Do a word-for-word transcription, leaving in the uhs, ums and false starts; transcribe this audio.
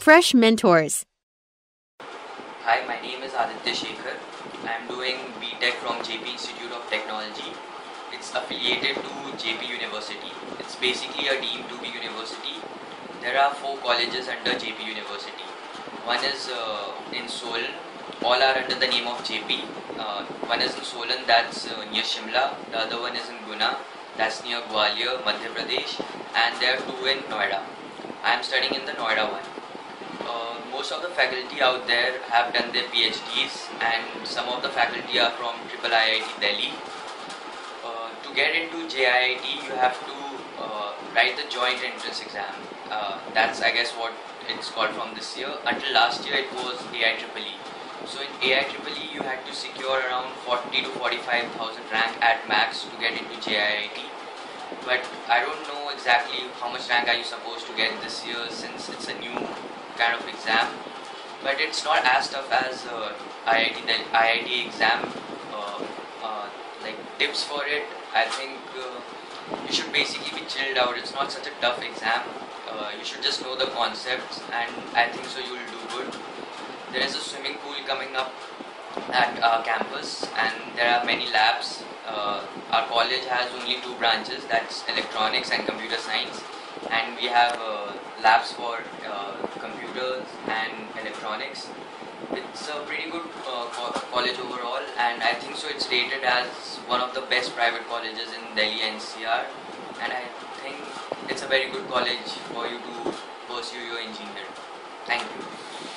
fresh mentors. Hi, my name is Aditya Shekhar. I am doing B Tech from J P Institute of Technology. It's affiliated to J P University. It's basically a deemed to be university. There are four colleges under J P University. One is uh, in Solan. All are under the name of J P. Uh, one is in Solan, that's uh, near Shimla. The other one is in Guna, that's near Gwalior, Madhya Pradesh. And there are two in Noida. I am studying in the Noida one. Uh, most of the faculty out there have done their PhDs, and some of the faculty are from Triple I I T Delhi. Uh, to get into J I I T, you have to uh, write the joint entrance exam. Uh, that's, I guess, what it's called from this year. Until last year, it was A I Triple E. So in A I Triple E, you had to secure around forty to forty-five thousand rank at max to get into J I I T. But I don't know exactly how much rank are you supposed to get this year, since it's a new kind of exam. But it's not as tough as uh, I I T the I I T exam. Uh, uh, like tips for it, I think uh, you should basically be chilled out. It's not such a tough exam. Uh, you should just know the concepts, and I think so you will do good. There is a swimming pool coming up at our campus, and there are many labs. Uh, our college has only two branches, that's electronics and computer science, and we have uh, labs for uh, computers and electronics. It's a pretty good uh, co college overall, and I think so it's rated as one of the best private colleges in Delhi N C R, and I think it's a very good college for you to pursue your engineering. Thank you.